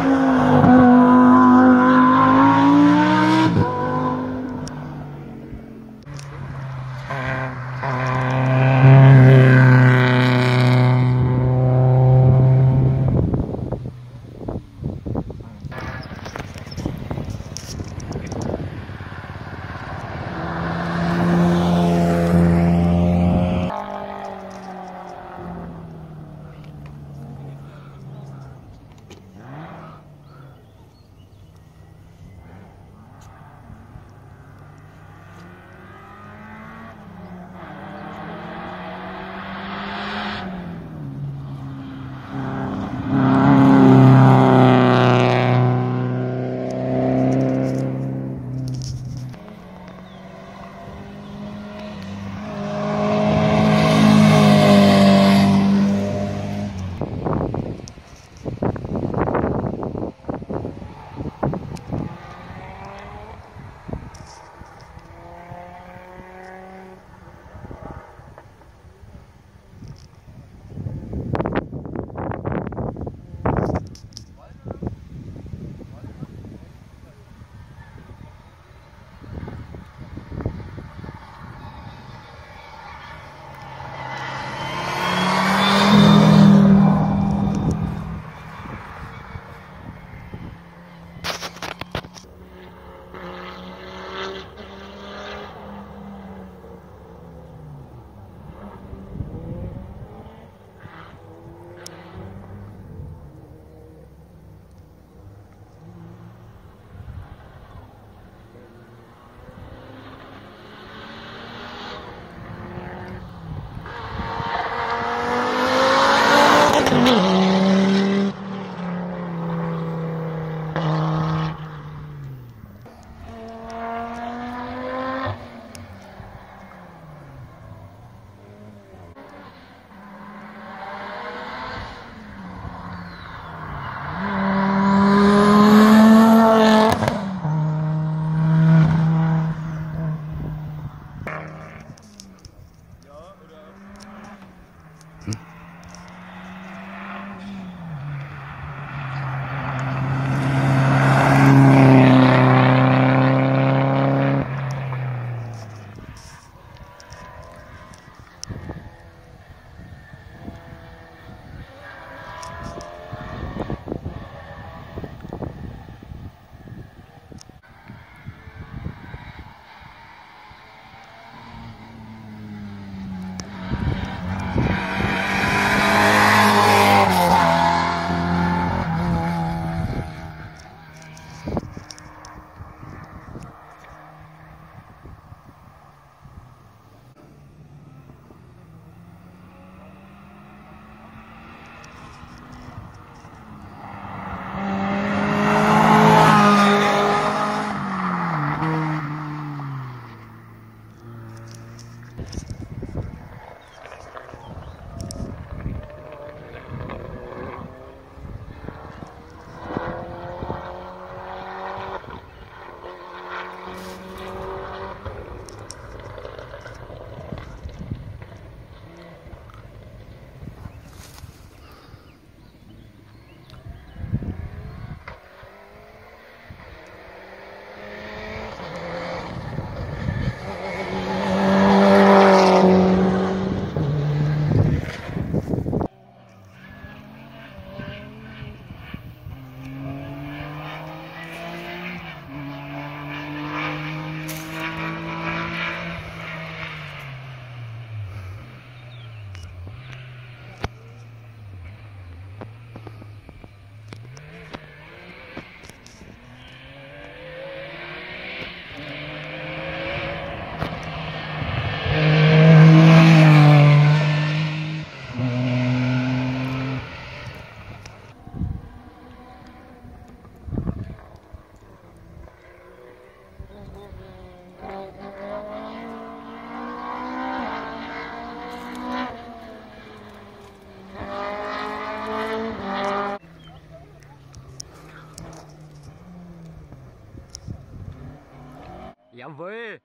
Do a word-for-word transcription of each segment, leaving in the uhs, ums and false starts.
Jawohl!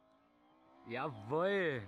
Jawohl!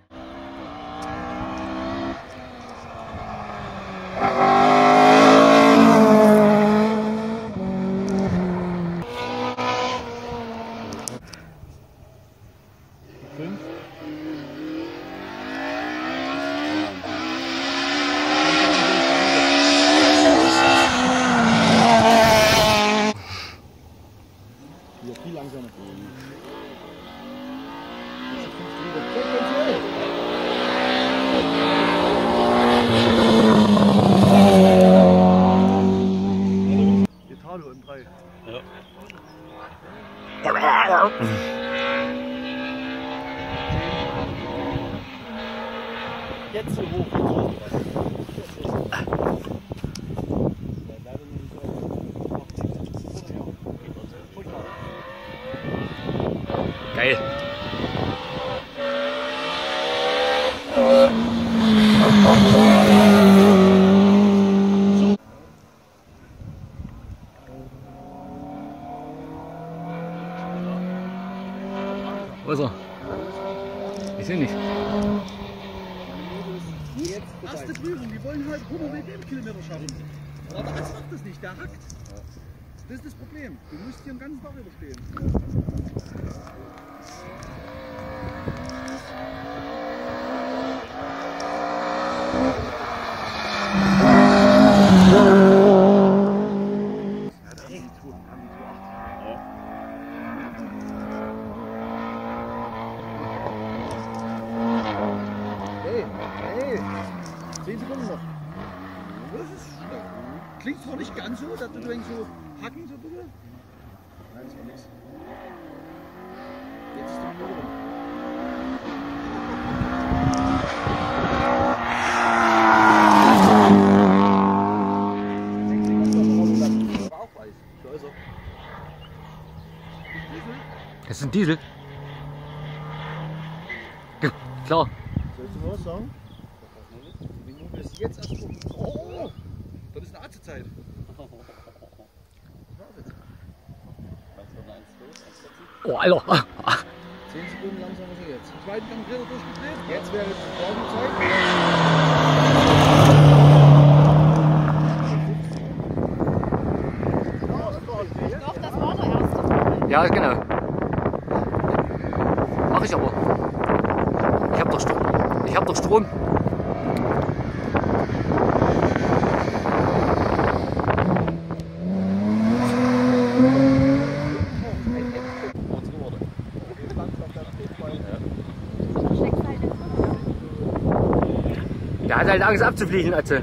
Prüfung, die wollen halt hundert W M Kilometer schaffen. Aber der Arzt macht das nicht, der hackt. Das ist das Problem. Du musst hier den ganzen Tag überstehen. Klingt zwar nicht ganz so, dass du denkst so hacken so bitte. Nein, das war nichts. Jetzt ist die Minute rum. Da ist er. Das ist ein Diesel. Ja, klar. Sollst du mal was sagen? Die Minute ist jetzt erst rum. Oh! Das ist eine Arztzeit. Oh, Alter. zehn Sekunden langsamer sind jetzt. Den zweiten Gang dritter durchgedreht. Jetzt wäre die Pausenzeit. Doch, das war der erste. Ja, genau. Mach ich aber. Ich hab doch Strom. Ich hab doch Strom. Der hat halt Angst abzufliegen, Atze.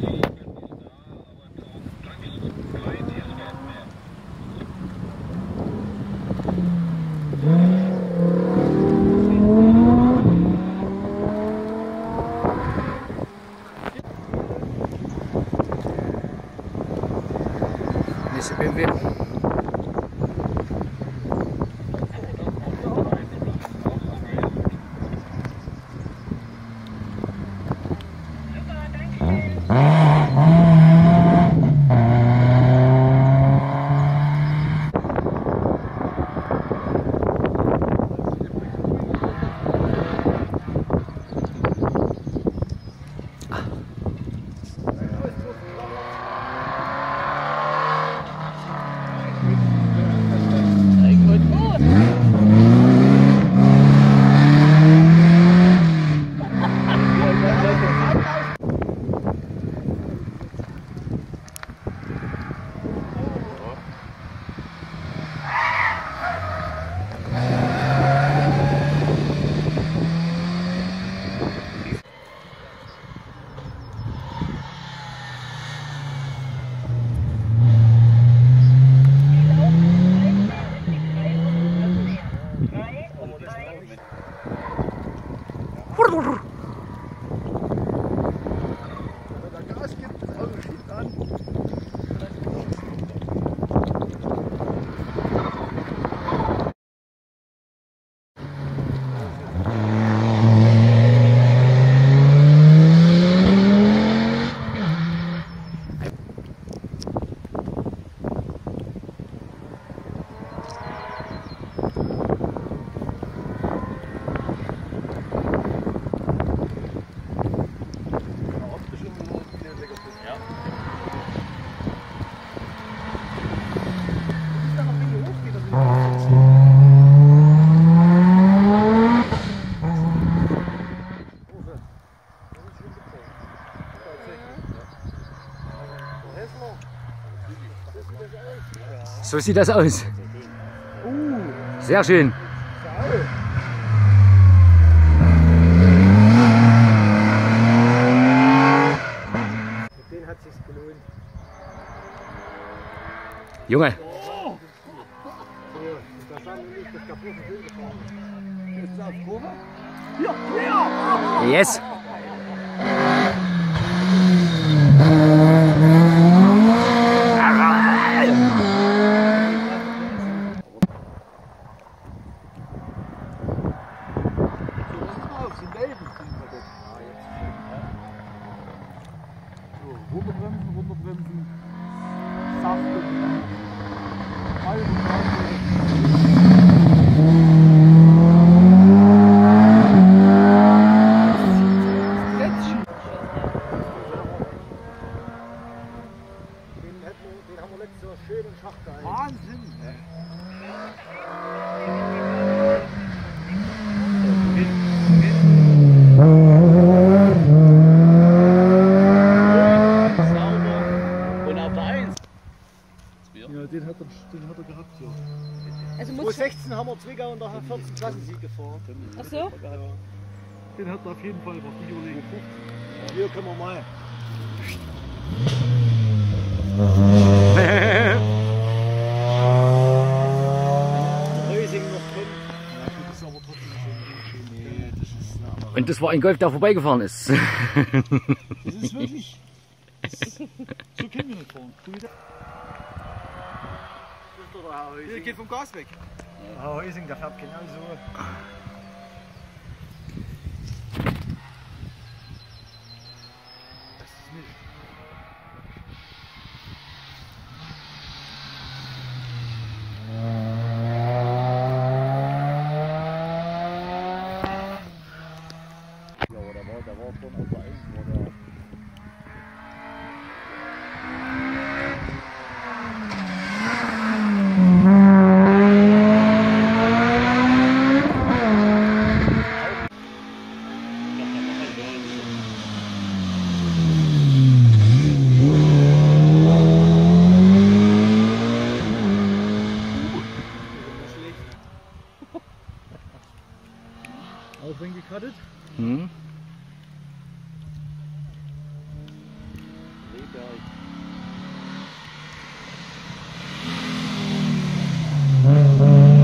Nächste B M W. So sieht das aus. Sehr schön. Den hat sich's gelohnt. Junge. Oh. Das haben wir nicht, das kaputte Bild gefahren. Ist das auf Kurve? Hier, hier! Yes. Runterbremsen, runterbremsen, sachte, halbe Plätzchen. schönen Schacht da. Wahnsinn! Und auf der eins. Ja, den hat er, den hat er gehabt, ja. Also zwanzig muss sechzehn haben wir Zwickau und da vierzehn Klassensieg gefahren. Ach so? Ja. Den hat er auf jeden Fall was nicht überlegen. Hier können wir mal. Reusing noch drin. Ja, das ist aber trotzdem schön. Nee, das ist eine andere. Und das war ein Golf, der vorbeigefahren ist. Das ist wirklich. So können wir nicht fahren. Hier geht vom Gas weg. Herr Heusing, der fährt genau so. Das ist nicht. Ja, aber da war, da war schon auf der eins, war der. Aufwändig gecuttet. Hm? Rehberg.